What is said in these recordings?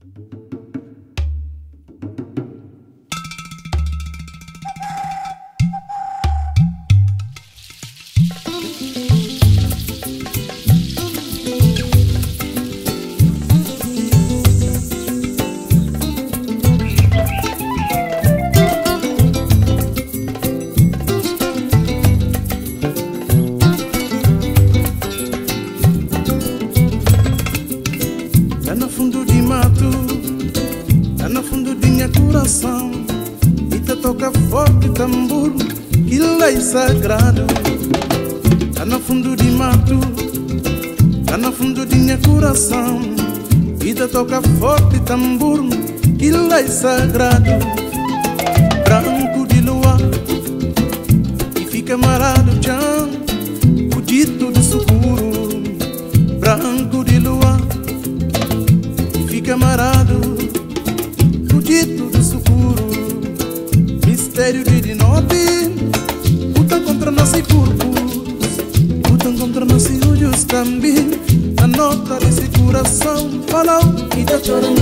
Sagrado, tá no fundo de mato, tá no fundo de minha coração. Vida toca forte tambor, que é sagrado. Branco de lua, e fica amarrado chão, o dito do seguro. Branco de lua, e fica amarrado, o dito do seguro. Mistério de noite, contra nossos corpos, lutam contra nossos olhos também. A nota desse coração falou e tá chorando.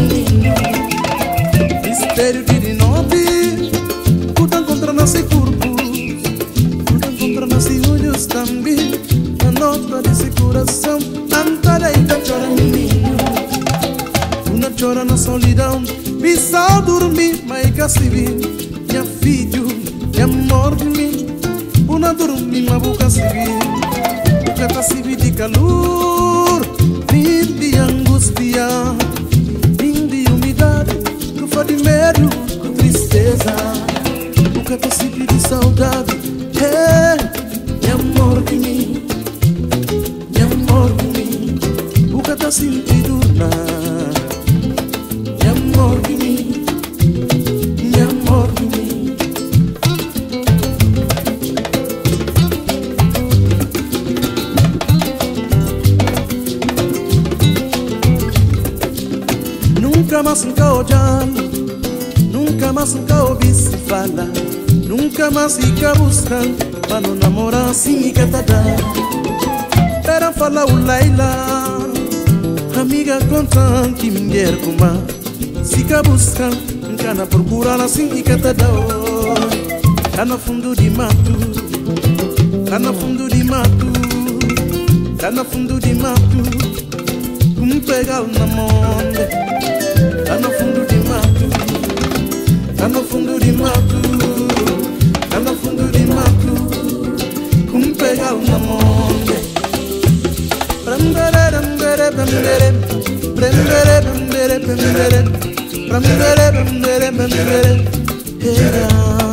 Mistério de noite, lutam contra nossos corpos, lutam contra nossos olhos também. A nota desse coração cantará e tá chorando. Uma chora na solidão, pisa dormir, mas casi bem. Minha filho, minha amor de mim. Una dormir ma boca civil, boca tá civil de calor, nem de angústia, nem de umidade, tu faz de medo, com tristeza, boca tá civil de saudade, meu amor de mim, meu amor de mim, boca tá sentido nada, meu amor de mim, meu amor de mim. Nunca mais nunca olhando, nunca mais nunca ouvi se falar, nunca mais fica buscando para não namorar assim e catada. Era falar o Laila, amiga contando que mulher como fica buscando, nunca na procura assim e catada. Tá no fundo de mato, tá no fundo de mato, tá no fundo de mato, como pegar na mão. Tá no fundo de mato, tá no fundo de mato, tá no fundo de mato, como pegar uma monde. Prendere, prendere, prendere, prendere, prendere, prendere, prendere, prendere, prendere, era.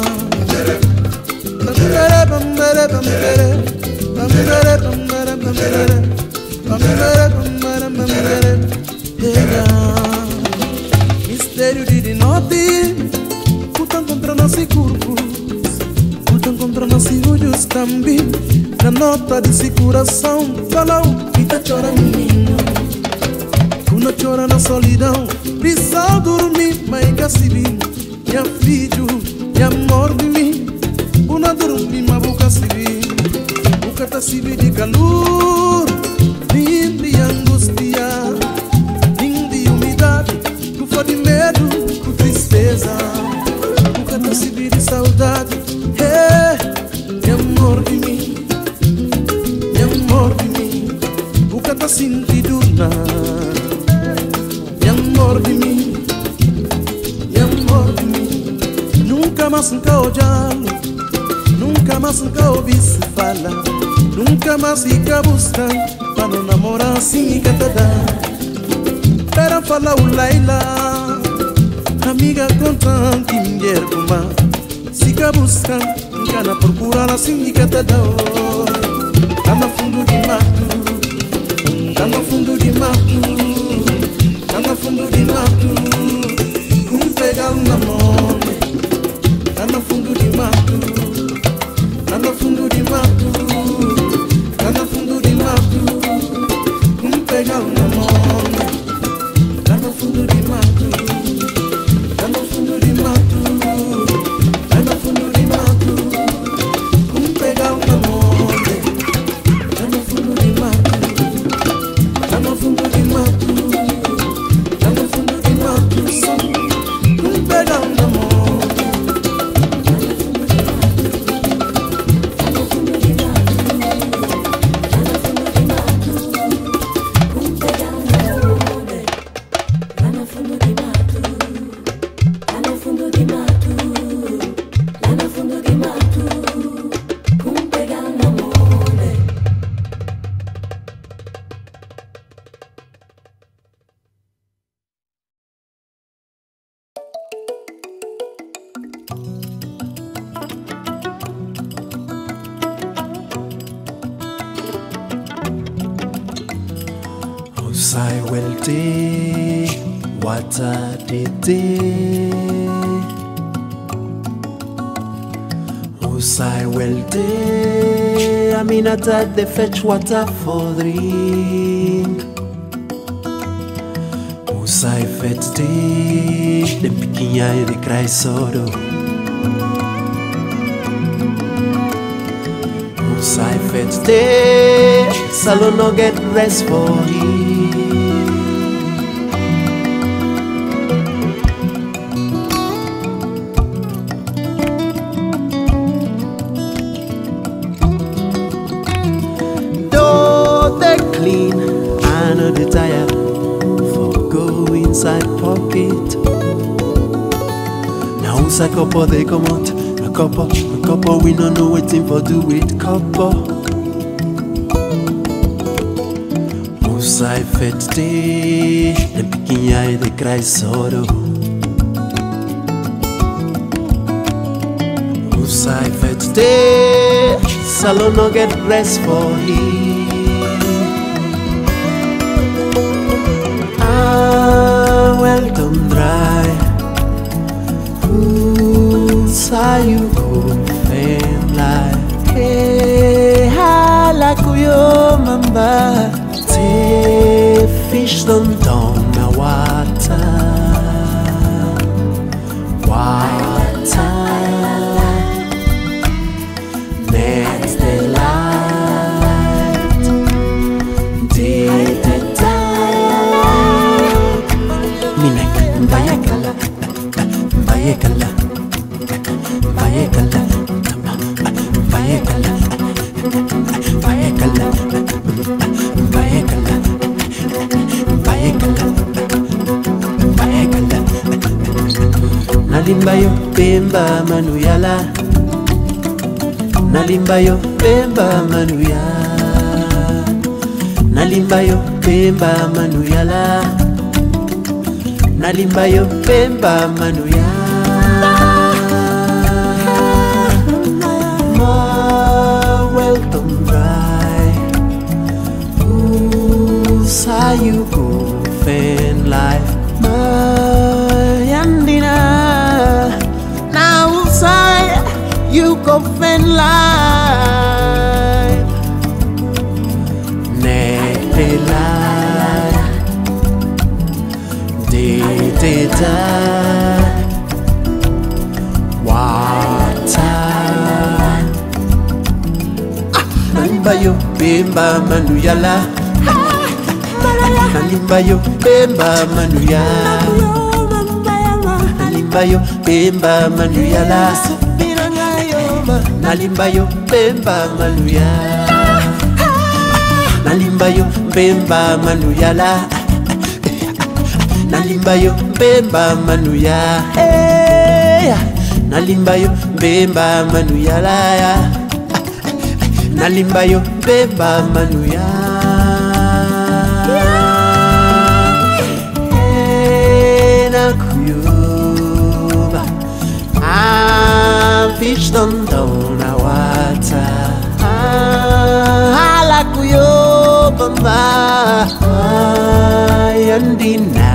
Prendere, prendere, prendere, prendere, prendere, prendere, prendere, prendere, era. Mistério de noite, lutam contra nossos corpos, lutam contra nossos olhos também. Na nota desse coração falou e tá chorando. Quando chora na solidão, precisa dormir, mas casi bem. Minha filho, meu amor de mim, quando dormir, mas boca se vê, boca tá se vê de calor, nem de angústia, nem de umidade. De medo, com tristeza, nunca tá se vê de saudade. Meu amor de mim, meu amor de mim, nunca tá sentido nada. Meu amor de mim, meu amor de mim, nunca mais nunca olhando, nunca mais nunca ouvi se falar, nunca mais fica buscando para não namorar assim e catada. Era falar o Laila, amiga contando que mulher como fica buscando, nunca na procura assim e catada. Tá no fundo de mato, tá no fundo de mato, tá no fundo de mato, como pegar na mão. Tá no fundo de mato, tá no fundo de mato, tá no fundo de mato, como pegar na mão. Tá no fundo de mato, tá no fundo de mato, tá no fundo de mato, como pegar uma monde. Tá no fundo de mato, tá no fundo de mato, tá no fundo de mato. Usai welte wata dede Usai welte Aminata de fetch water for drink Usai fete de piquinha e de cry soro Usai fete Salo no get rest for him I know the tire for go inside pocket. Now who's a couple they come out? A couple we don't know waiting for do with couple. Who's I fed day? The picking eye they cry sorrow. Who's I fed day? Salon no get rest for him. Welcome dry Sa you go fame like Hey hala kuyo mamba Te fish them down na water Next the light Bayekala, Bayekala, Bayekala, Bayekala, Bayekala, Bayekala, Bayekala, Bayekala. Nalimbayo pemba manuyala, Nalimbayo pemba manuya, Nalimbayo pemba manuyala. Nalimbayo pemba manuya Ma welcome dry Sa you go fan life Ma yandina Now say you go fan life Nekte life Data Water Nalimbayo pemba manuyala Nalimbayo pemba manuya Nalimbayo pemba manuyala Nalimbayo pemba manuya Nalimbayo pemba manuyala Nalimbayo mbemba manuya hey. Nalimbayo mbemba manuya la Nalimbayo mbemba manuya hey, Nakuyuba Fish them down a water Hala kuyuba Yandina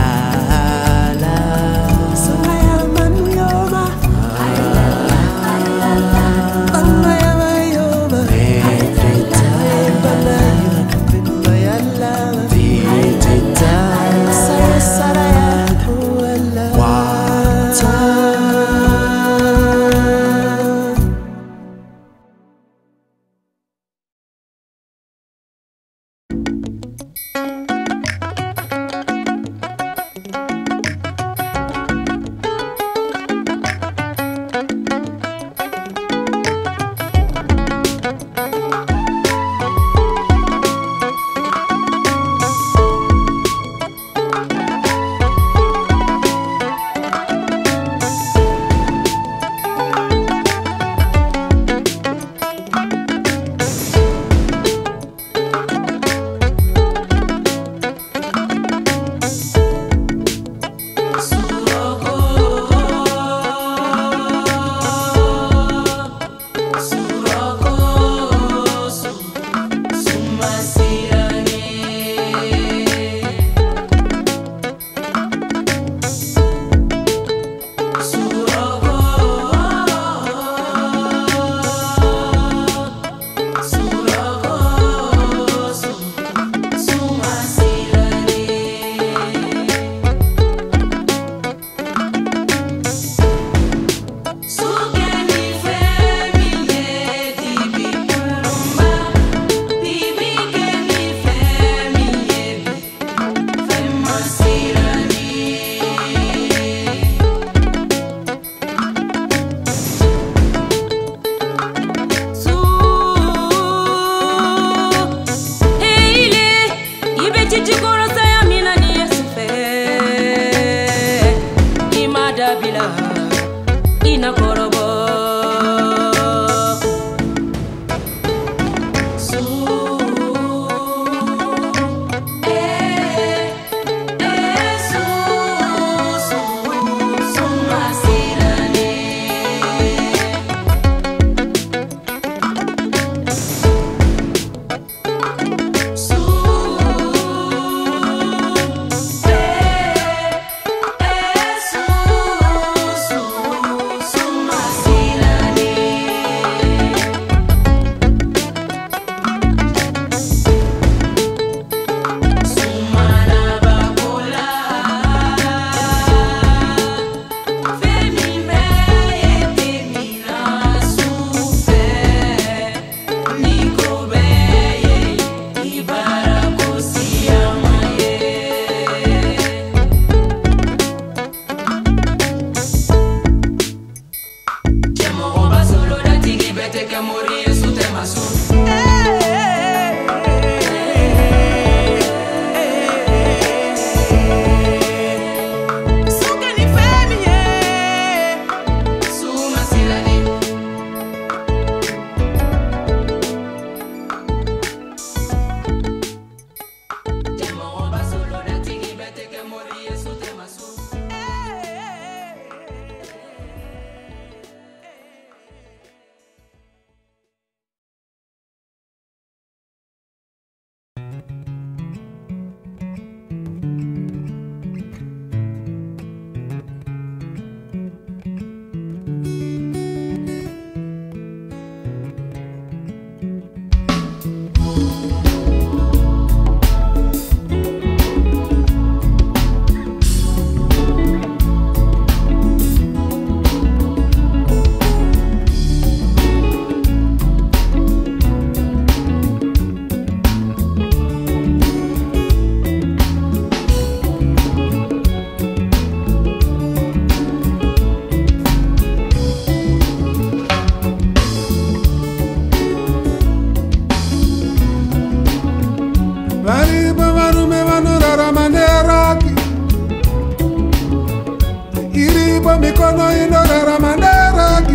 iripo mikono inorarama neraki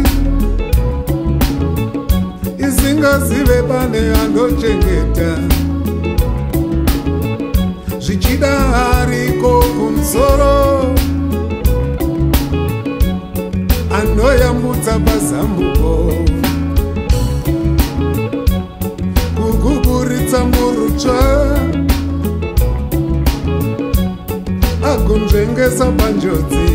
isingazive pane anochengeta zvichida hariko kumusoro anoyambutsa pazambuko kuguguritsa murutsva agonzvengesa panjodzi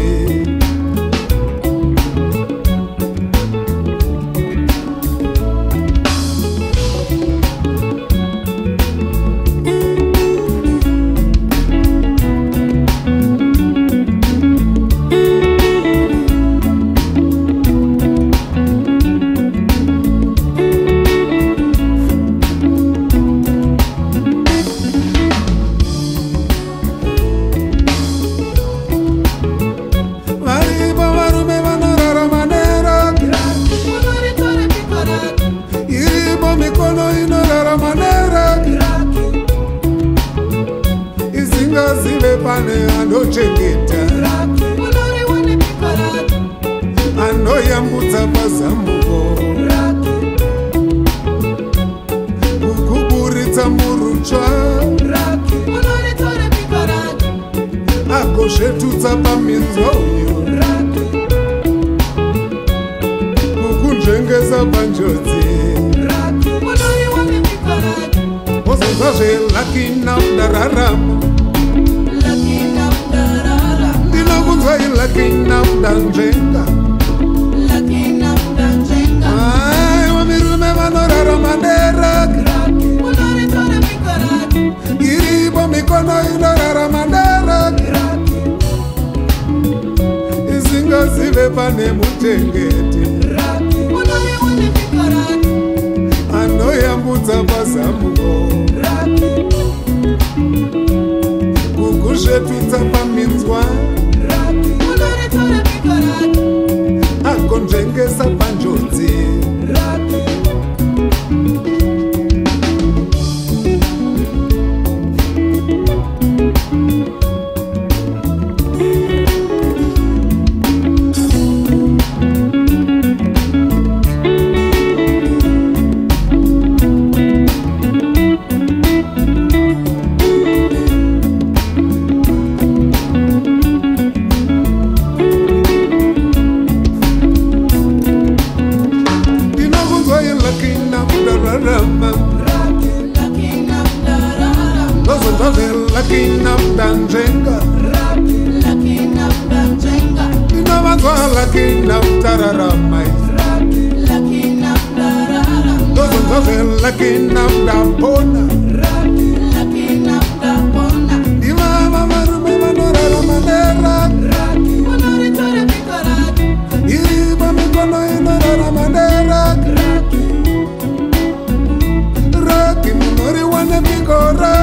isingazive pane anochengeta anoyambutsa pazambuko kuguguritsa murutsva agozvetutsa paminzwa uyo kukunzvengesa panjodzi Lucky now dararama ndinokunzwa lucky now danjenga ai wamirume vanorarama neraki iripo mikono inorarama neraki isingazive pane muchengeti anoyambutsa pazamuko kukuzvetutsa paminzwa agonzvengesa panjodzi Lucky now danjenga ndinovanzwa lucky now tararama ndozonzwazve lucky now ndapona ndivava varume vanorarama neraki iripo mikono inorarama neraki raki munoriwane pikora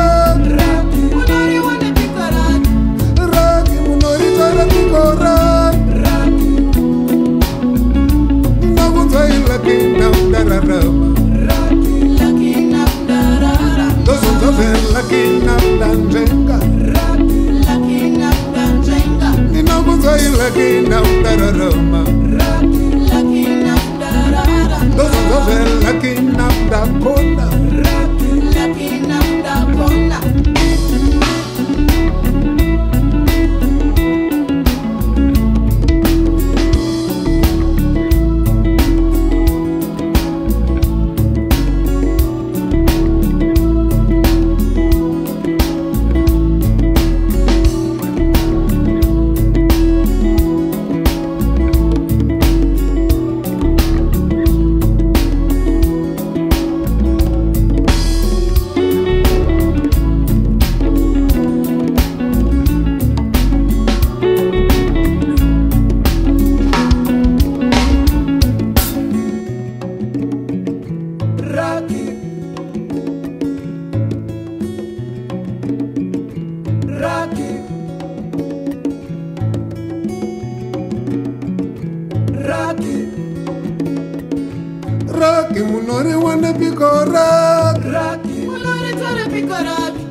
Raki munori wane pikoraki munori tore pikoraki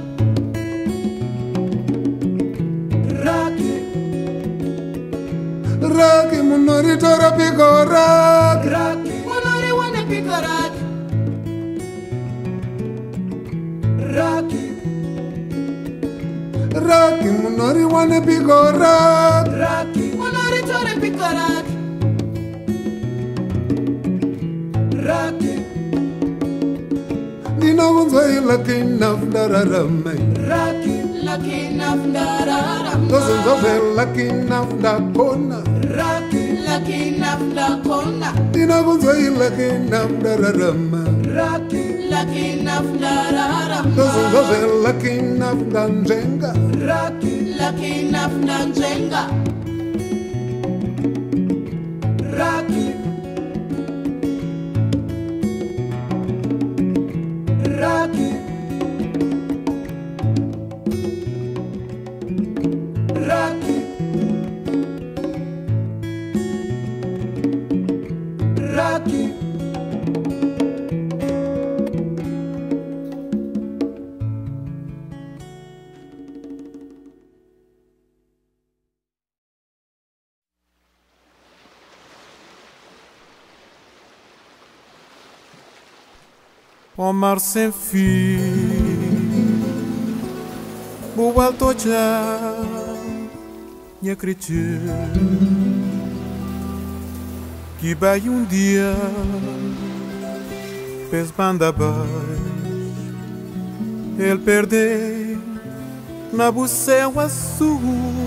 Raki munori tora piko raki. Munori wana piko raki. Raki. Raki munori wana piko raki. Munori tora piko raki. Raki. Dina kunzwa lucky enough dararame. Raki. Lucky enough dararama. Doesn't have lucky enough da kona. Raki. Lucky enough da kona. Dina kunzwa lucky enough dararama. Raki. Lucky enough dararama. Doesn't have lucky enough da njenga. Raki. Lucky enough da njenga. Raki. Raki. Raki. Raki. O mar sem fim, o alto já me acredito que vai dia fez banda abaixo, ele perdeu na céu azul.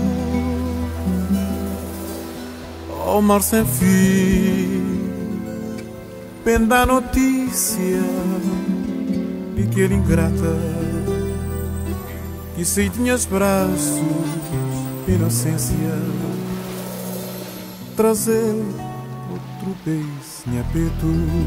O mar sem fim, penda a notícia de que ele ingrata que se tinha os braços inocência trazer outro beijo em apeto.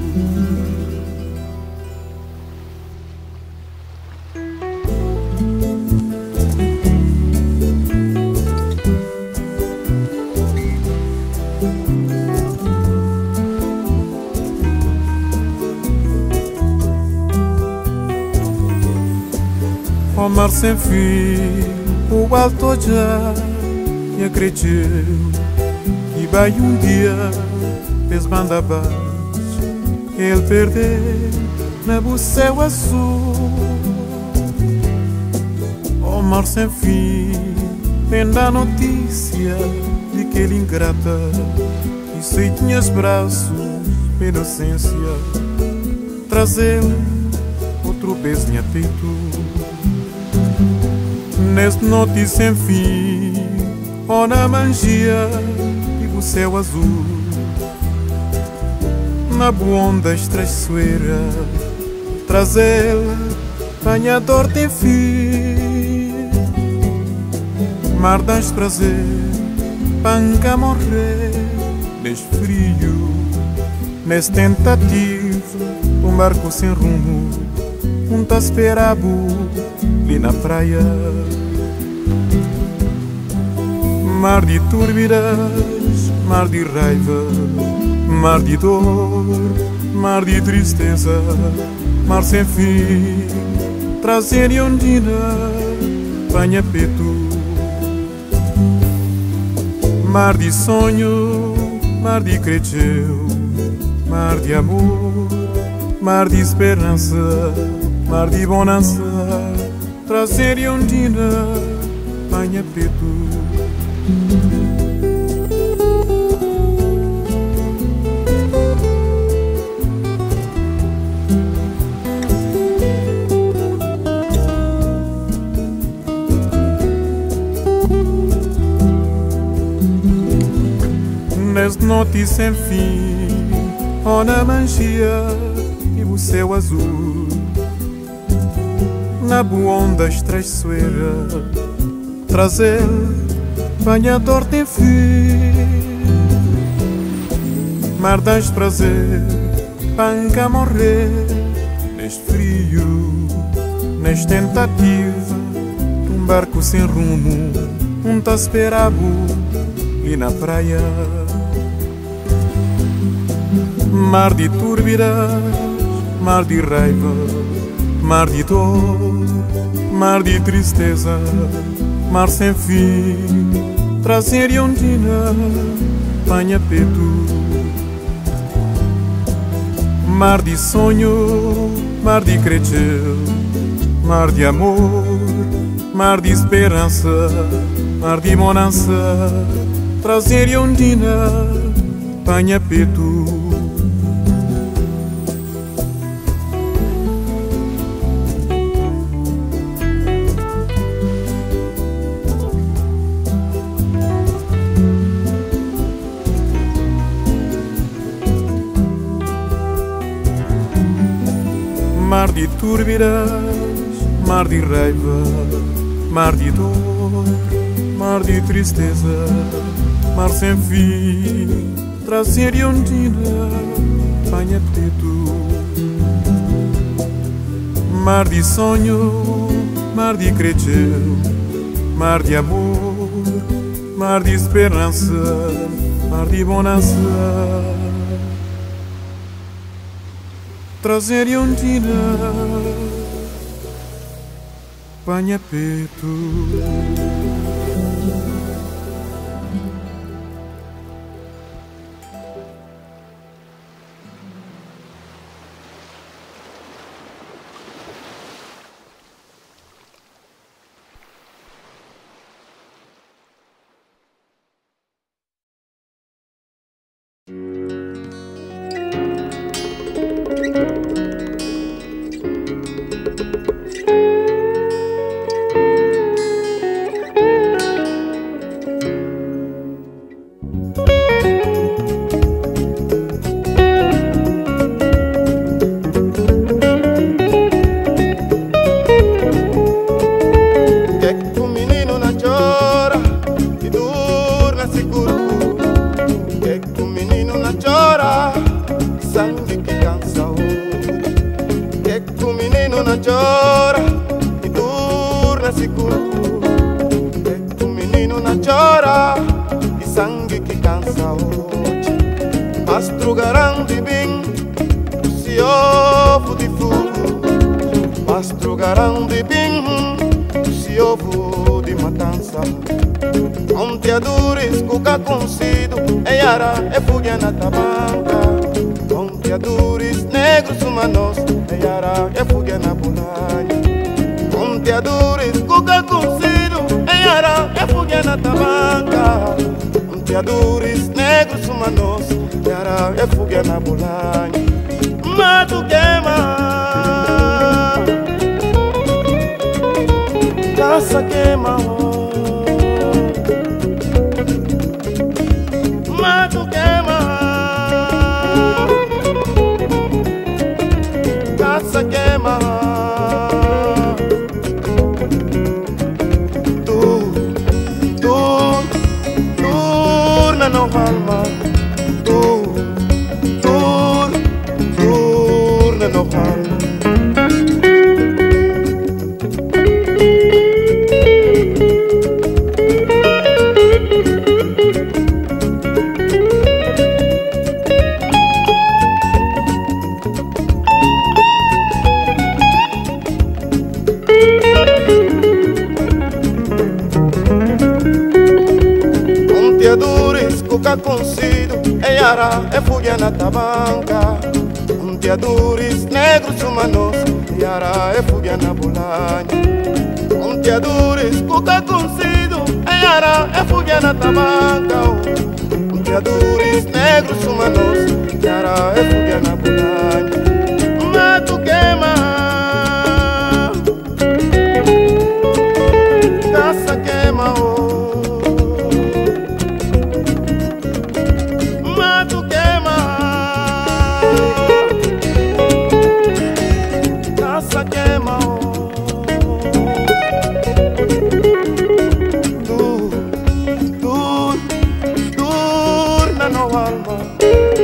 O mar sem fim, o alto já me acredito que vai dia fez banda abaixo, ele perdeu na céu azul. O mar sem fim, vem a notícia de que ele ingrata e se tinha os braços inocência trazer outro beijo em peito. Nesta noite sem fim, ou na mangia e o céu azul, na onda estraiçoeira, trazer banhador tem fim. Mar das prazer, panca morrer, neste frio, nesta tentativa, um barco sem rumo, tá esperabo ali na praia. Mar de turbiras, mar de raiva, mar de dor, mar de tristeza, mar sem fim, trazer e ondina, banha peto. Mar de sonho, mar de creteu, mar de amor, mar de esperança, mar de bonança, trazer e ondina, banha peto. Nesta noite sem fim, ou na mangia e o céu azul, na onda estraiçoeira, trazer banhador tem fim. Mar das prazer, panca morrer, neste frio, nesta tentativa, um barco sem rumo, tá esperabo e na praia. Mar de turbiras, mar de raiva, mar de dor, mar de tristeza, mar sem fim, trazer e ondina, Panha peito, mar de sonho, mar de crescer, mar de amor, mar de esperança, mar de bonança, trazer ondina, panha peito. Mar de túrbidas, mar de raiva, mar de dor, mar de tristeza, mar sem fim, trazer ondina, panha preto. Mar de sonho, mar de crescer, mar de amor, mar de esperança, mar de bonança, trazer ondina, panha peito. Sangue que cansa hoje, que o menino não chora e torna-se curto. Que o menino não chora e sangue que cansa hoje. Pastrugarão de bem, se ovo de fogo. Pastrugarão de bem, se ovo de matança. Onteadores cuca concido, e ara é fuga na tabanca. Onteadores negros humanos, e ara é fuga na bolanha. Onteadores cuca concido, e ara é fuga na tabanca. Onteadores negros humanos, e ara é fuga na bolanha. Mato queima, caça queima. Mato queima, caça queima. Turna no alma. Turna no alma. Onteadores cuca concido, e ara é fuga na tabanca. Onteadores negros humanos, e ara é fuga na bolanha. Onteadores cuca concido, e ara é fuga na tabanca. Onteadores negros humanos, e ara é fuga na bolanha. Mato queima, caça queima. Queima, turna no alma.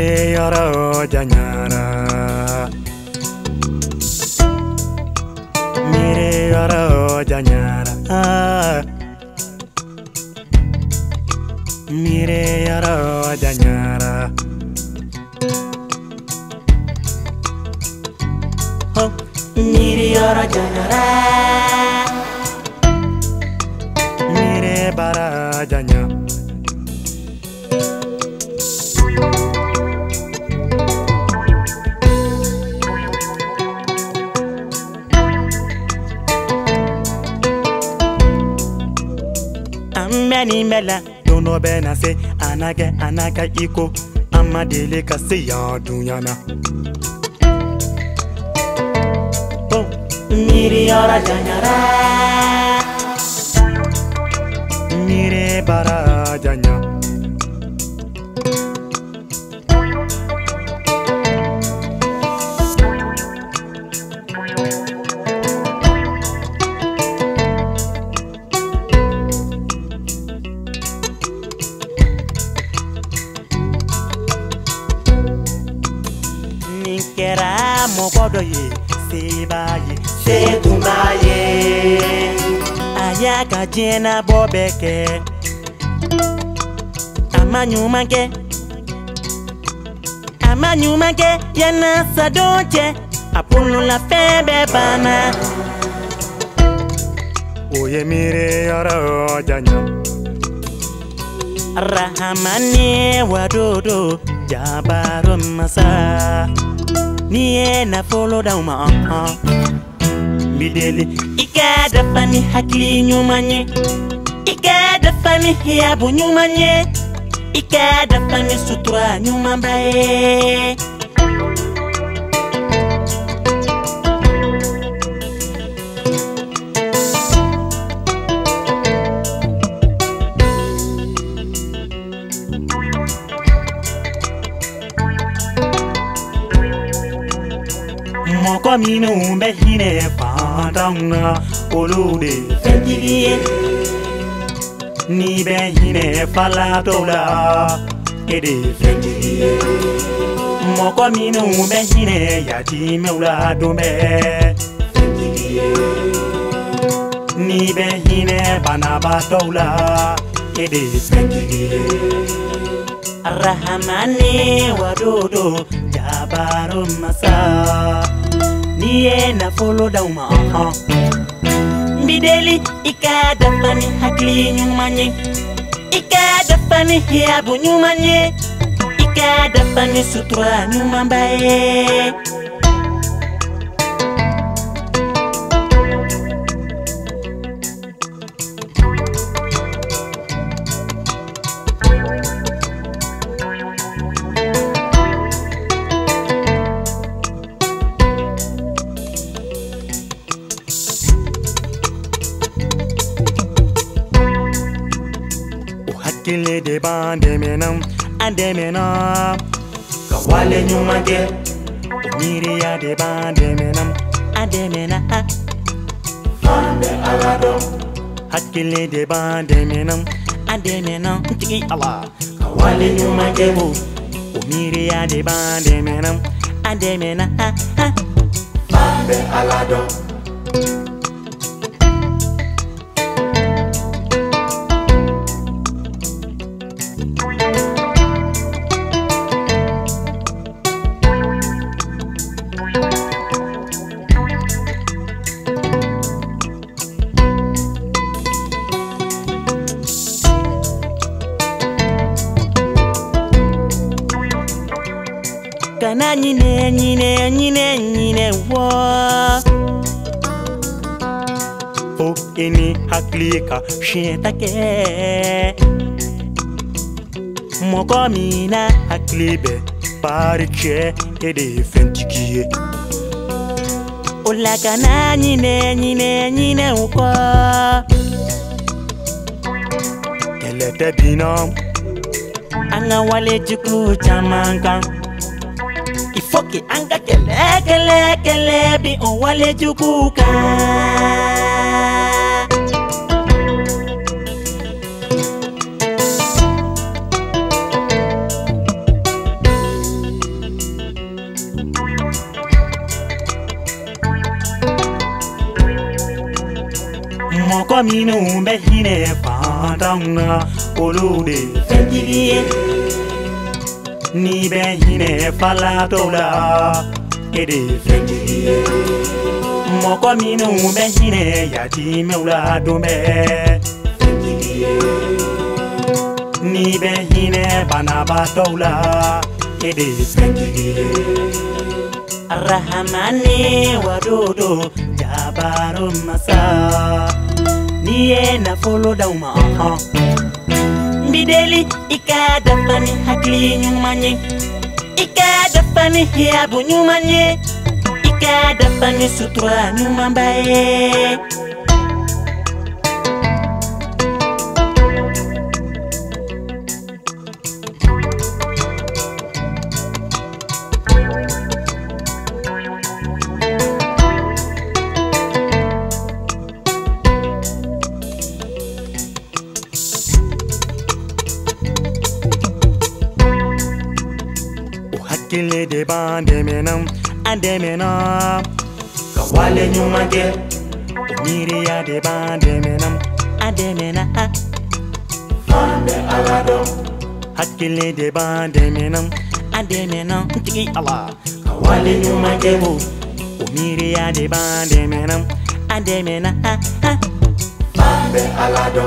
mire yara janyara, mire yara janyara, mire yara janyara. Oh, mire yara janyara, mire bara janyara. Many mela don't know bena say anaga iko amadele ka say ya dunyana. Oh, mire yara janyara, mire bara janya. Kera mokodo ye sebaye setumbaye ayaka jena bobeke amanyumanke yana sadonche apulu la febe bana. Oye mire yara janyam rahamani wadodo jabaro masa. Niye na follow down ma mideli ika da fani hakli nyumanye, ika da fani hiabu nyumanye, ika da fani sutura nyumambaye. Moko mine umbe hine fantanga olude fendigie ni be hine fala tola ede fendigie. Moko mine umbe hine yati meula dombe fendigie ni be hine banaba tola ede fendigie. Rahamani wadodo jabaro masa. Niye na follow down ma mideli ika da fani hakli nyumanye, ika da fani hiabu nyumanye, ika da fani sutura nyumambaye. Kile de bande menam ande menam kawale nyumage mire ya de bande menam ande mena ande alado hakile de bande menam ande menam tiki ala kawale nyumage bo mire ya de bande menam ande mena ande alado. Kana nyine wo o ini haklika shintake moko mina haklibe pariche ede fentikie. Ola kana nyine uko kelete binam anga wale juku chamankan. Ifoke anga kele bi on wale jukuka. Moko minu behine fandanga olude fendiye Ni behine fala tola ede fendiye Moko minu behine yati meula dume fendiye Ni behine banaba tola ede fendiye Rahamani wadodo jabaru masa Niye na follow dauma Bideli ikada fani hakli nyumanye Ikada fani hiabu nyumanye Ikada fani sutra nyumambaye Kile de bande menam ande menam Kawale nyumage Umiri ya de bande menam ande menam Ande alado Hakile de bande menam ande menam Tiki Allah Kawale nyumage Umiri ya de bande menam ande menam Ande alado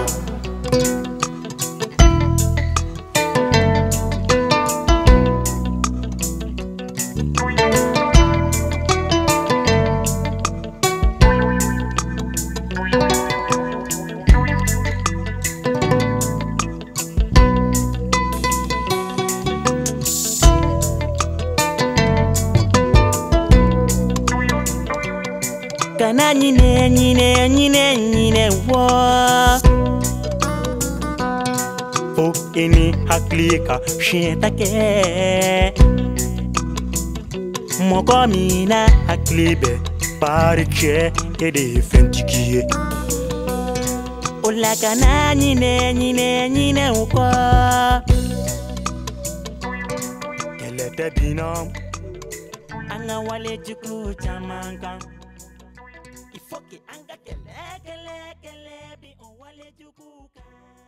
Kana nyine wo Fo ini haklika shenta ke Moko mina haklibe pariche ede fentikie Ola kana nyine uko Kelete binom Anga wale juku chamanga Ifoki anga kele bi on wale jukuka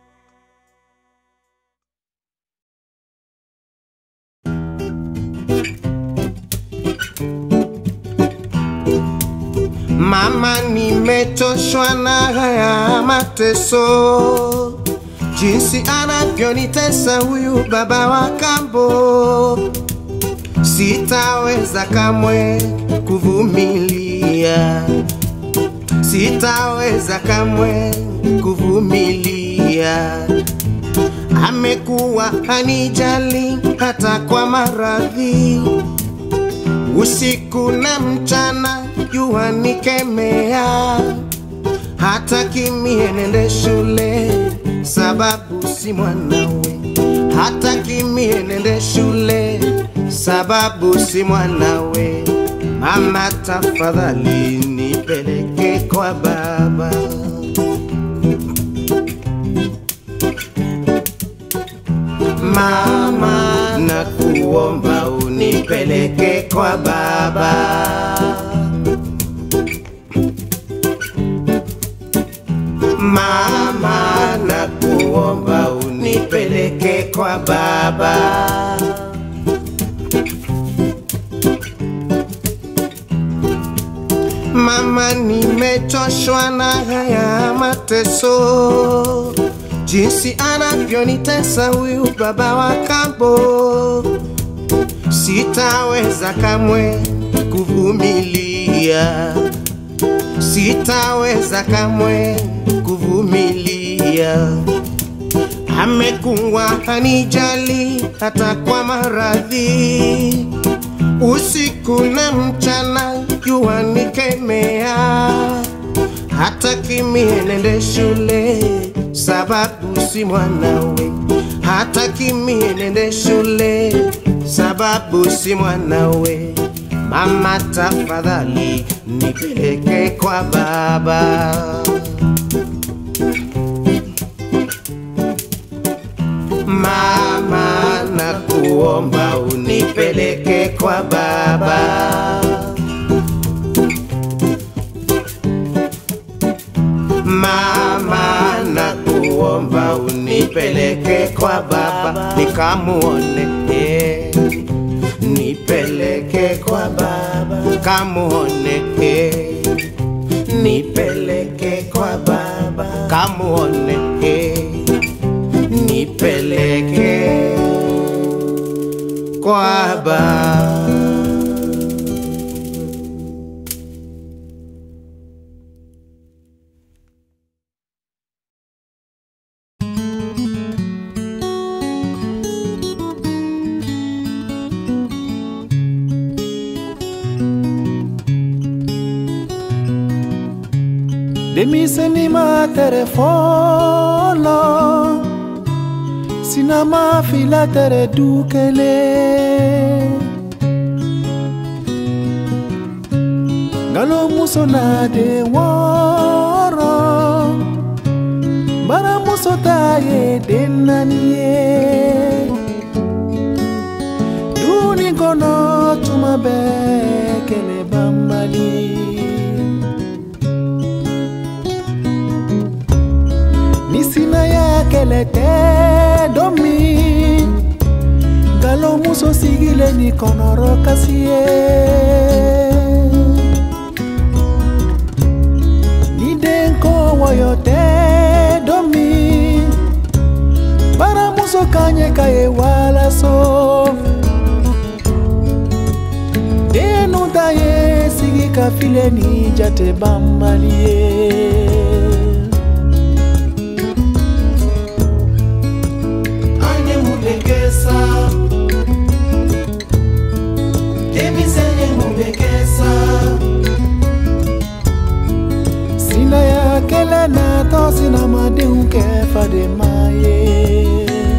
Mama nimechoshwa na haya mateso Jinsi anavyonitesa huyu baba wa kambo Sitaweza kamwe kuvumilia Sitaweza kamwe kuvumilia Amekuwa hanijali hata kwa maradhi Usiku na mchana jua nikemea Hataki mie nende shule sababu si mwanawe Hataki mie nende shule sababu si mwanawe Mama tafadhali nipeleke kwa baba Mama nakuomba unipeleke kwa baba Mama nakuomba unipeleke kwa baba Mama nimechoshwa na haya mateso Jinsi anavyonitesa huyu baba wa kambo Sitaweza kamwe kuvumilia Sitaweza kamwe kuvumilia Amekuwa hanijali hata kwa maradhi Usiku na mchana jua nikemea Hataki mie nende shule sababu si mwanawe Hataki mie nende shule sababu si mwanawe Mama tafadhali nipeleke kwa baba Mama nakuomba unipeleke kwa baba Mama unipeleke kwa baba nikamuone, nipeleke kwa baba kamuone, nipeleke kwa baba kamuone, nipeleke kwa baba. Demiseni ma telefono sina ma fila tere dukele ngalo muso na de woro bara muso ta ye denanie duni kono tuma bekele bambali nisina ya kelete domi galo muso sigile ni konoro kasie ni denko woyote domi bara muso kanye kaye wala so denu taye sigi kafile ni jate bambalie sina ya kele na to sina madeu ke fade maye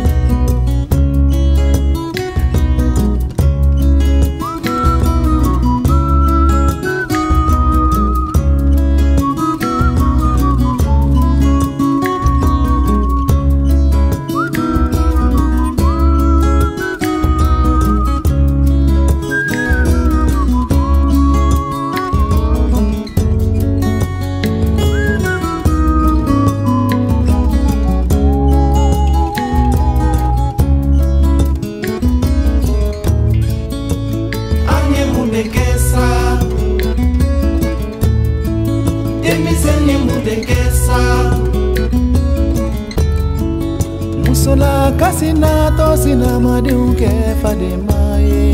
musola kasina to sina madeu ke fade maye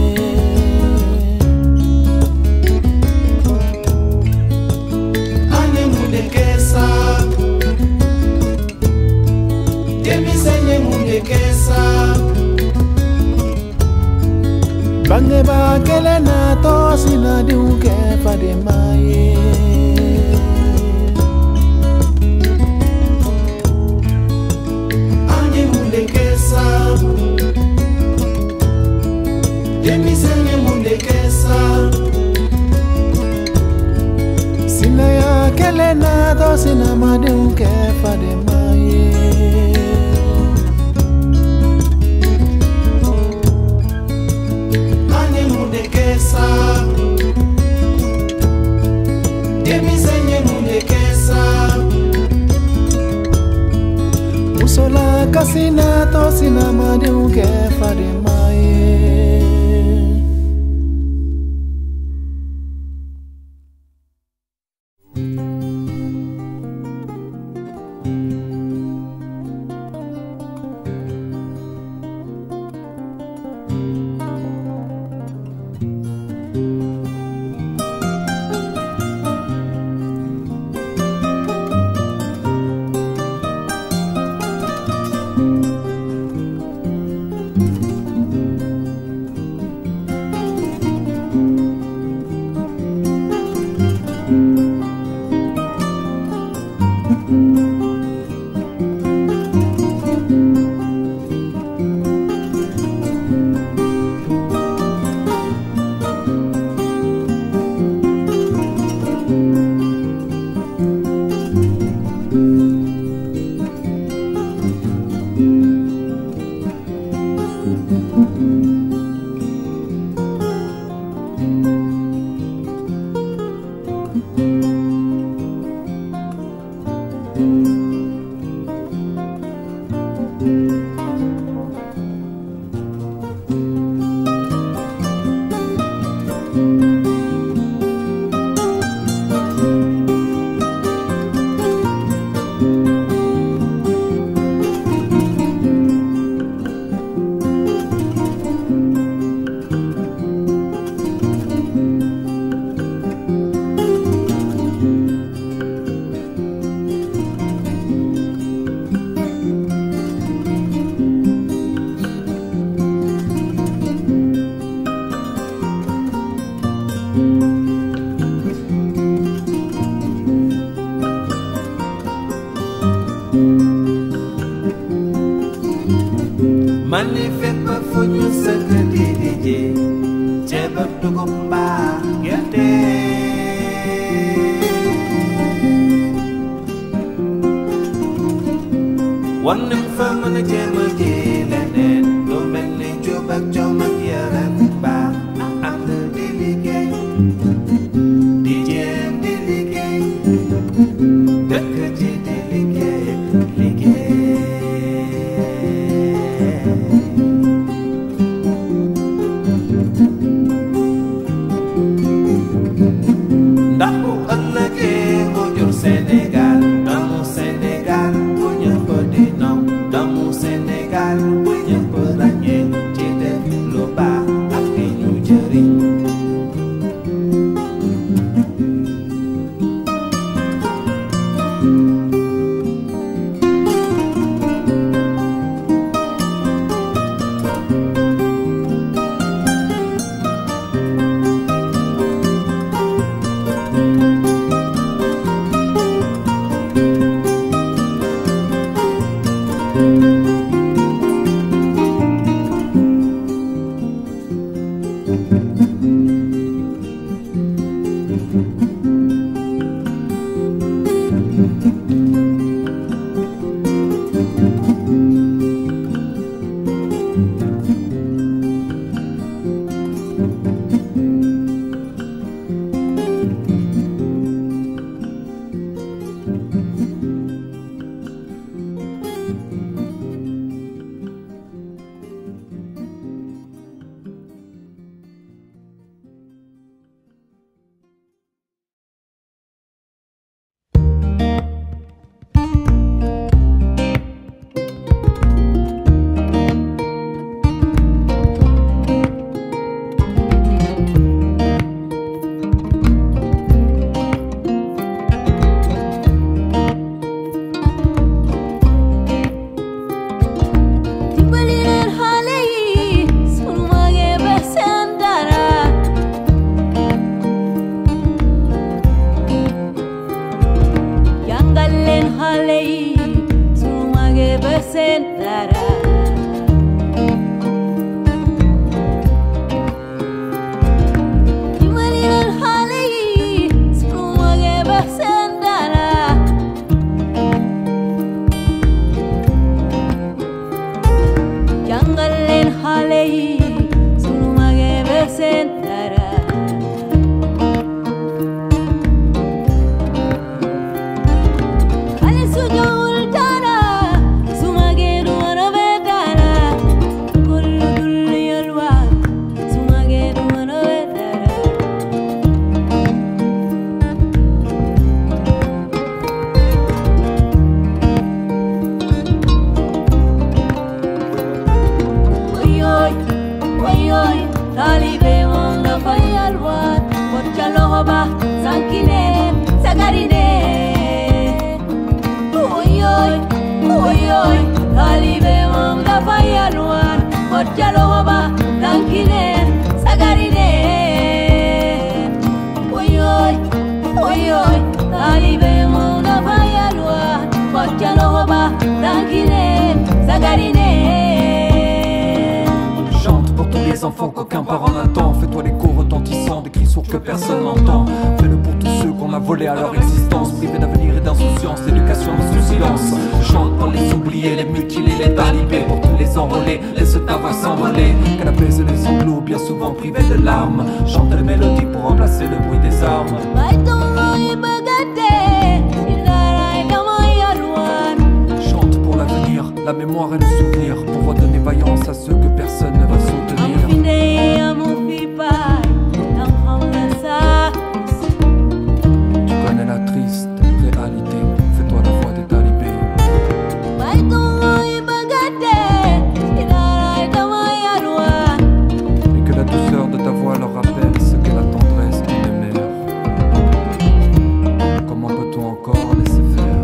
ane mudekesa demisenye mudekesa bange ba kele na to sina deu ke fade maye sina ya kele na to sina madeu ke fade maye ane mudekesa demisenye mudekesa musola kasina to sina madeu ke fade maye Chante pour tous les enfants qu'aucun parent n'attend. Fais-toi l'écho retentissant des cris sourds que personne n'entend. Fais-le pour tous ceux qu'on a volé à leur existence, privés d'avenir et d'insouciance, d'éducation sous silence. Chante pour les oubliés, les mutilés, les talibés, pour tous les enrôlés, laisse ta voix s'envoler. Qu'elle apaise les sanglots, bien souvent privés de larmes. Chante les mélodies pour remplacer le bruit des armes. Chante pour l'avenir. la mémoire et le souvenir, pour redonner vaillance à ceux que personne ne va soutenir. Tu connais la triste réalité, fais-toi la voix des talibés. Et que la douceur de ta voix leur rappelle ce qu'est la tendresse d'une mère. Comment peut-on encore laisser faire?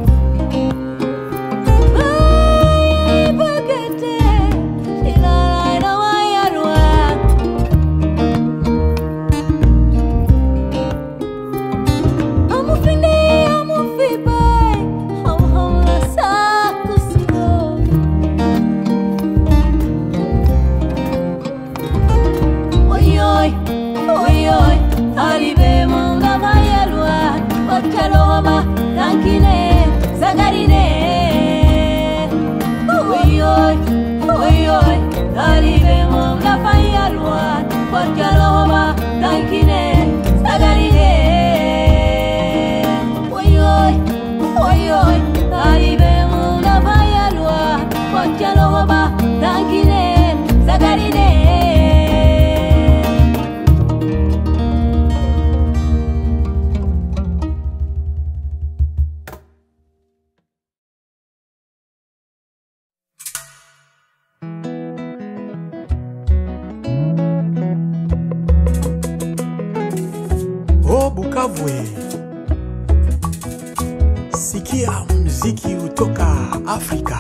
Sikia muziki utoka Afrika.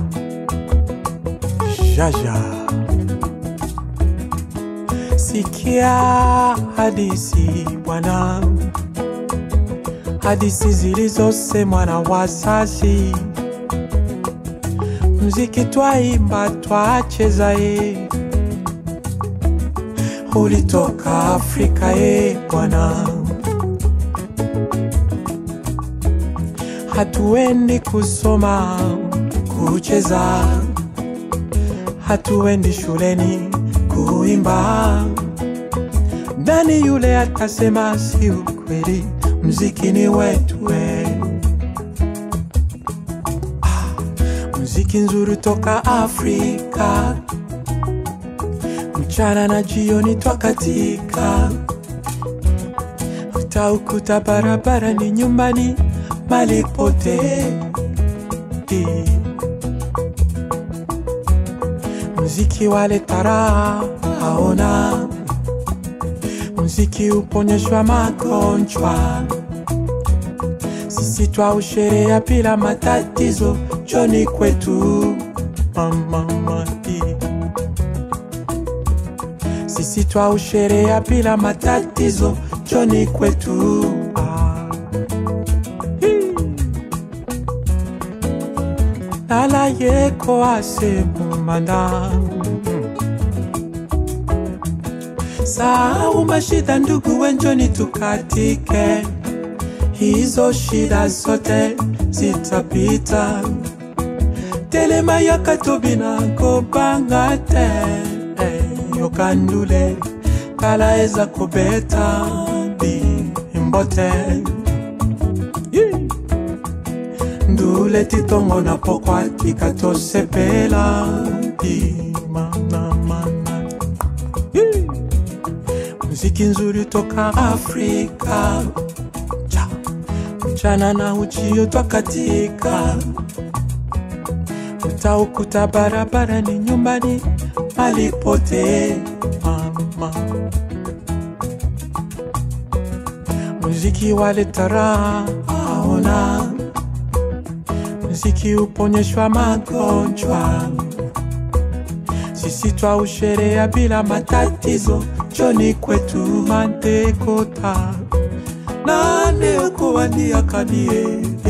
Jaja. Sikia hadisi bwana, hadisi zilizosemwa na wazazi. Muziki twaimba twacheza ulitoka Afrika bwana. Hatuendi kusoma kucheza, hatuendi shuleni kuimba. Nani yule atasema si ukweli? Muziki ni wetu muziki nzuri toka Afrika. Mchana na jioni twakatika, utaukuta barabara ni nyumbani mali pote. Muziki waleta raha haona, muziki uponyeshwa magonjwa. Sisi twausherea bila matatizo, joni kwetu mama. Sisi twausherea bila matatizo, joni kwetu. Nala yeko asemu manda, sahau mashida ndugu wenjoni tukatike. Hizo shida zote zitapita, telema yakatobina kobangate. Yokandule kala eza kobeta di mbote. Ndule titongo na pokwa tikato sepela di mana. Muziki nzuri toka Afrika. Mchana na ujio twakatika, utaukuta barabara ni nyumbani mali pote mama. Muziki waleta raha haona, muziki uponyeshwa magonjwa. Sisi twausherea bila matatizo, joni kwetu mantekota. Nane ukowani akanie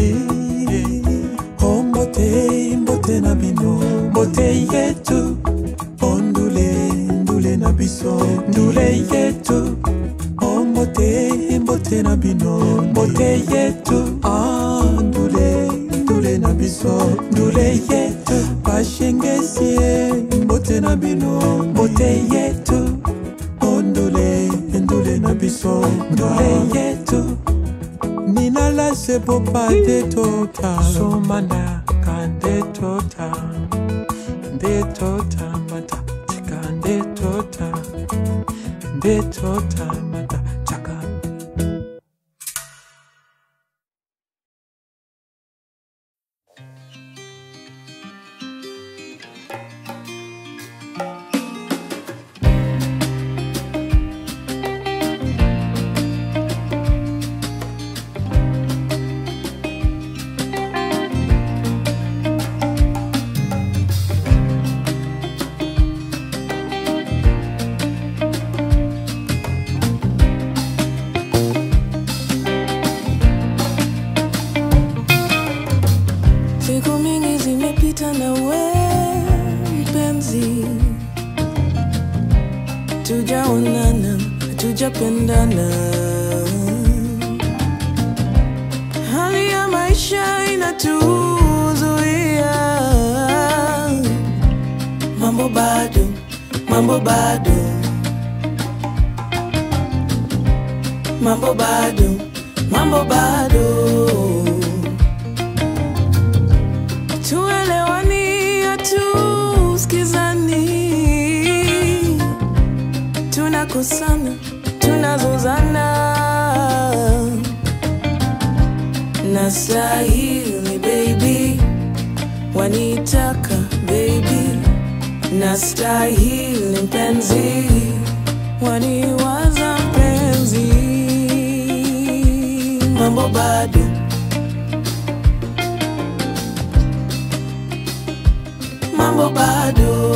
mbote na bino, mbote yetu. Ndule na biso, ndule yetu. Mbote na bino, mbote yetu. Ndule na biso, ndule yetu. Bashengesie, mbote na bino, mbote yetu. Ndule na biso, ndule yetu. Nina la se popa de toka somana ndetota mata chika ndetota mata chaka. Tujaonana, tujapendana. Hali ya maisha inatuzuia. Mambo bado, mambo bado, mambo bado, mambo bado. Tuelewani, hatusikizani. Tunakosana, tunazozana. Nastahili baby, wanitaka baby. Nastahili mpenzi, waniwaza mpenzi. Mambo bado, mambo bado.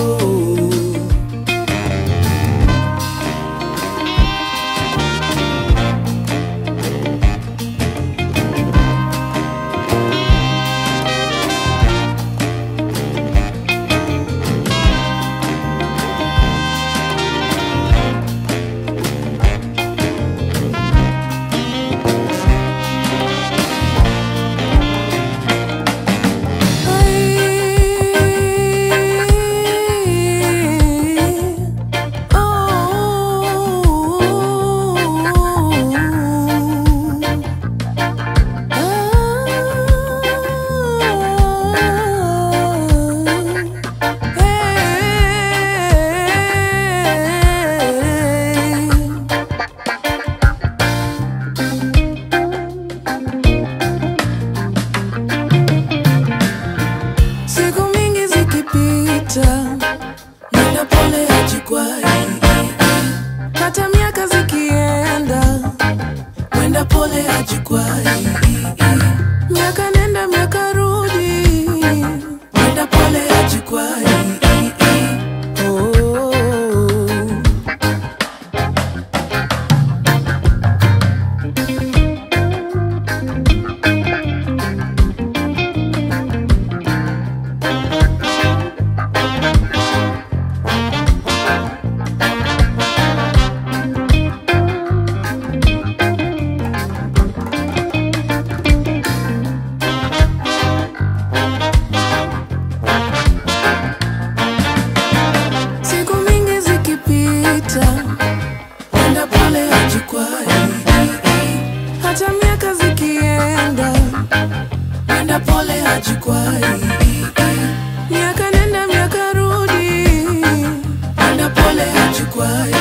Nenda pole hajikwai, hata miaka zikienda. Nenda pole hajikwai, miaka nenda miaka rudi. Nenda pole hajikwai. Nenda pole hajikwai, hata miaka zikienda. Nenda pole hajikwai, miaka nenda miaka rudi. Nenda pole hajikwai.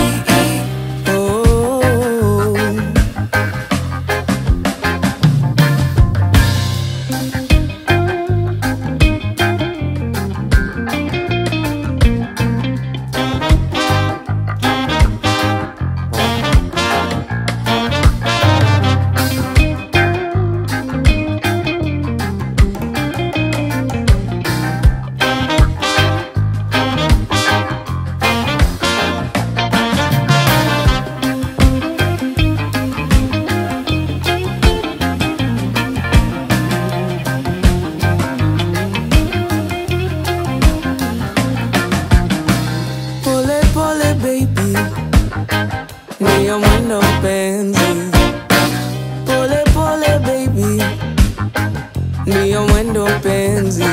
Niyo mwendo mpenzi, pole pole baby. Niyo mwendo mpenzi,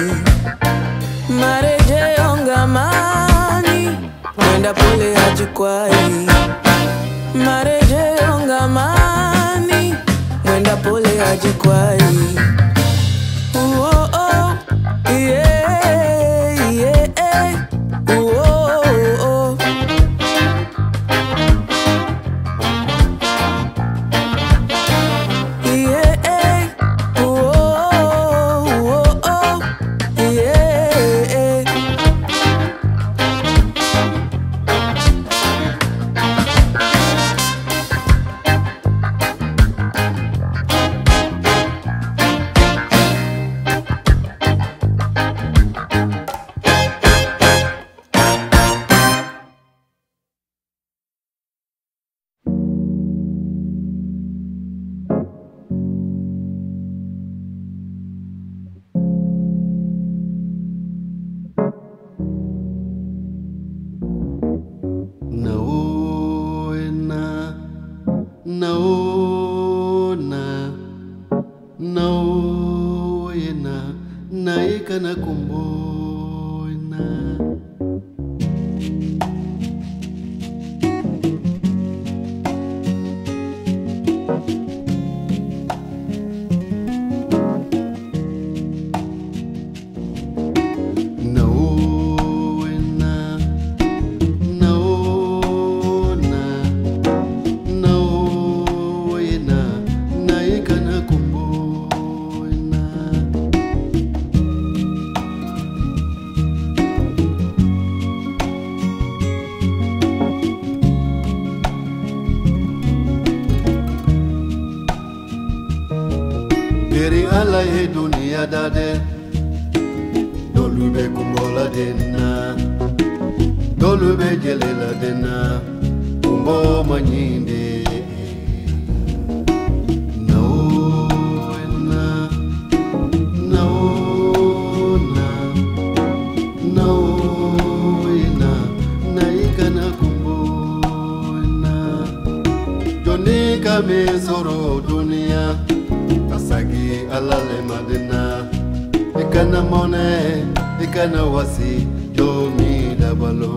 marejeo ngamani. Mwenda pole hajikwai, marejeo ngamani. Mwenda pole hajikwai. ala ye dunia dade dolu be kumbola denna dolu be jelela denna kumbo manyinde me soro dunia asagi alale madina ikana mone ikana wasi jomi dabalo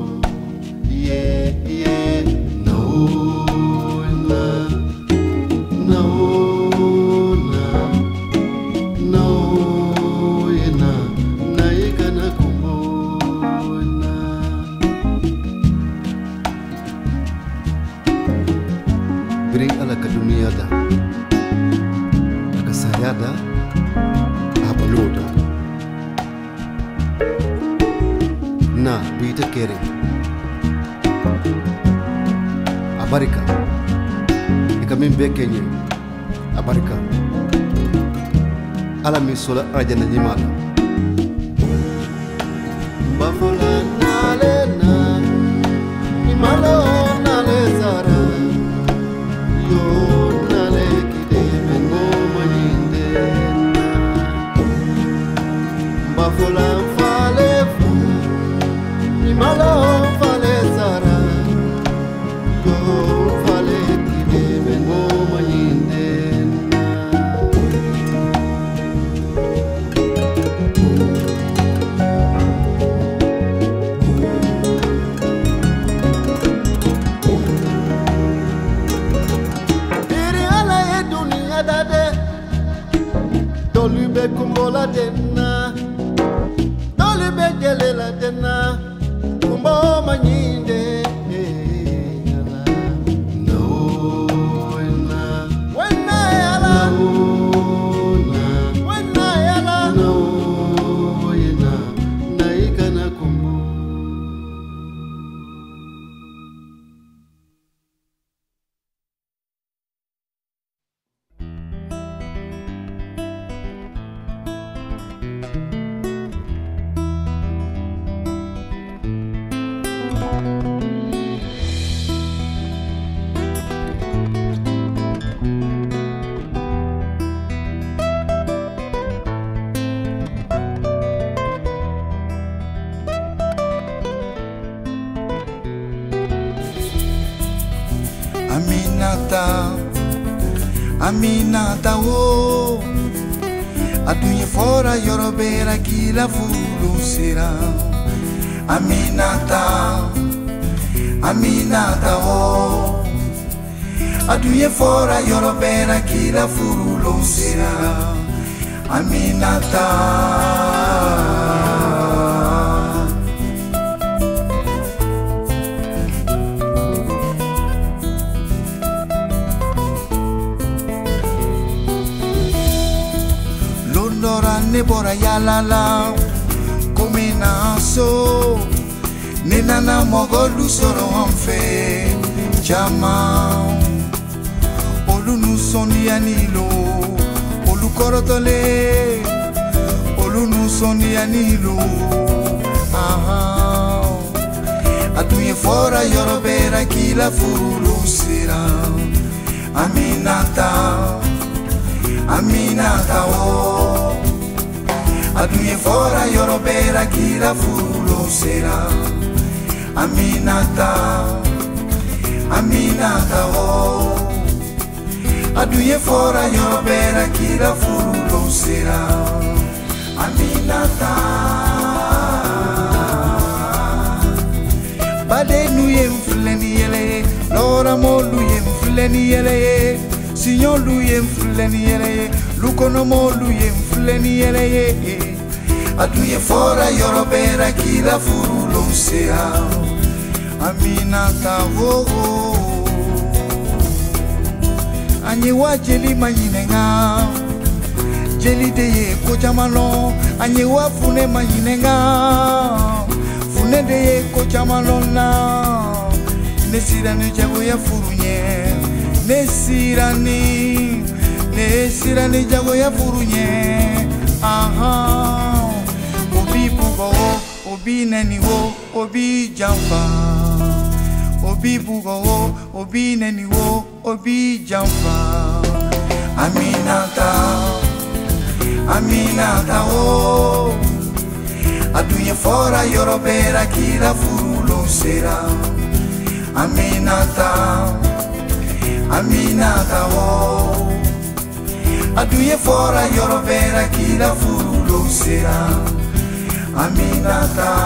yeah no na no na no na ikana kumbo na bring ala ke dunia da ke saya da apa loda na bita kere abarika ikamimbe kenye abarika ala misola rajana nyimala bafola nale na imalo nale zara Bafola fale fu, imalo fale zara, yo fale kide bengo manyinde. Diri ala ye dunia dade, dolu be kumbola denna. Begelela tena kumbo manyinde no wena yala wena yala no wena naikana kumbo Aminata o adunya fora yorobera kila fulu sera Aminata o adunya fora yorobera kila fulu sera Aminata ne bora yalala come naso ne nana mogolu soro anfe chama olu nu soni anilo olu korotole olu nu soni anilo aha atuye fora yorobera kila furu sira Aminata o aduye fora yorobera kila furu sira Aminata o aduye fora yorobera kila furu sira Aminata bade nu yemfleni yele lora molu yemfleni yele Signor lui enfleni yele lukono mo lui enfleni yele aduye fora yorobera kila furu lo sea Aminata ho Anyi wa jeli manyinenga Jeli deye ko jamalo Anyi wa fune manyinenga Fune deye ko jamalo na Nesira ni jago ya furunye Nesirani sirani jago ya furunye obi bugo obi neni wo obi jamfa obi bugo obi neni wo obi jamfa Aminata o aduye fora yorobera kila furulo sera Aminata o aduye fora yorobera kila furulo sera Aminata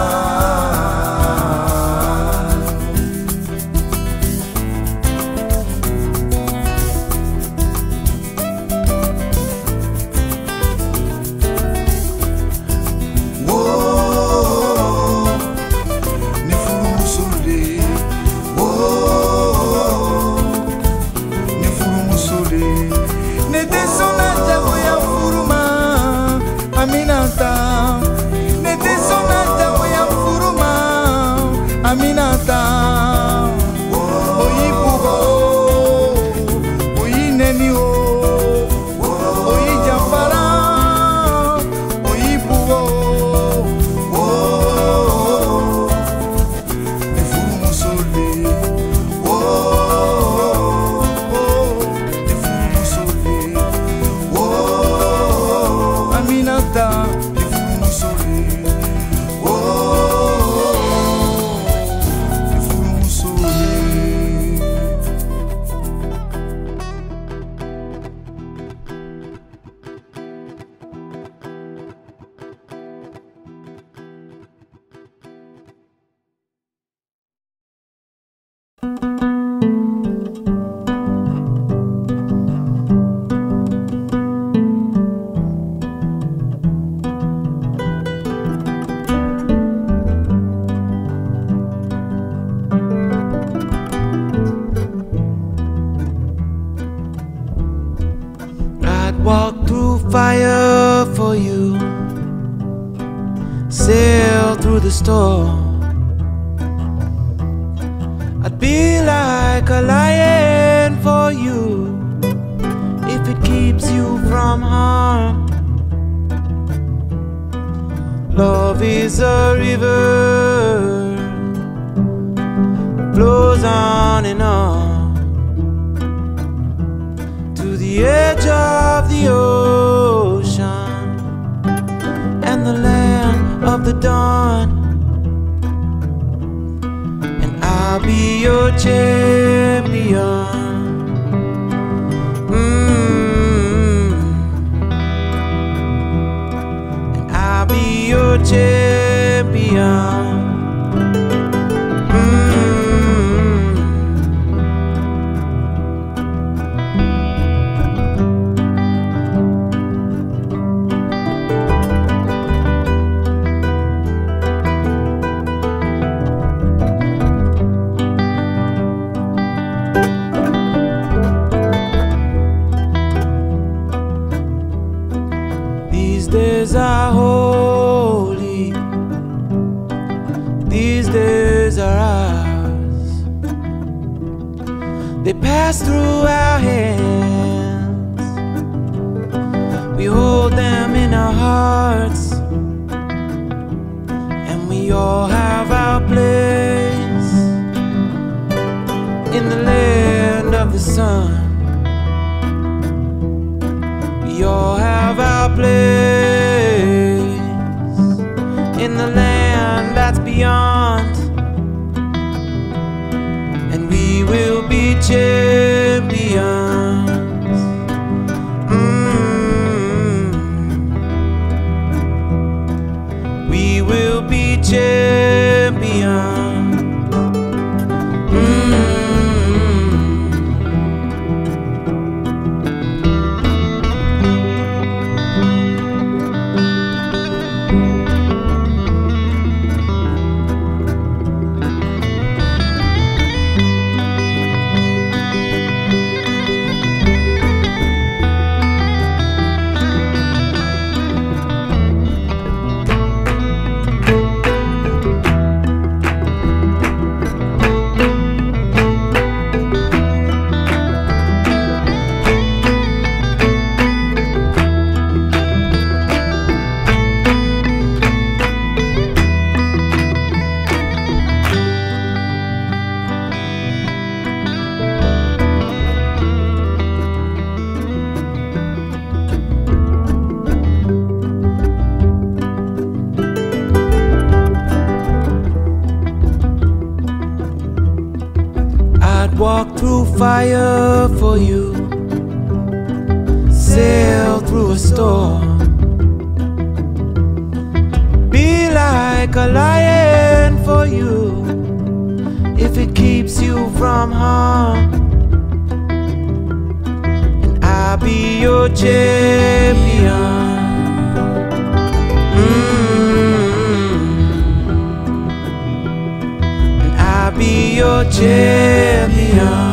Aminata oyi bugo oyi neni o oyi jafara oyi bugo ne furu musole ne furu musole Aminata ne furu musole Walk through fire for you, sail through the storm. I'd be like a lion for you if it keeps you from harm. Love is a river, flows on and on to the edge of the ocean and the land of the dawn, and I'll be your champion. And I'll be your champion. These days are holy, these days are ours. They pass through our hands, we hold them in our hearts, and we all have our place in the land of the sun. We all have our place in the land that's beyond, and we will be champions. We will be champions. through fire for you, sail through a storm, be like a lion for you if it keeps you from harm. And I'll be your champion. And I'll be your champion.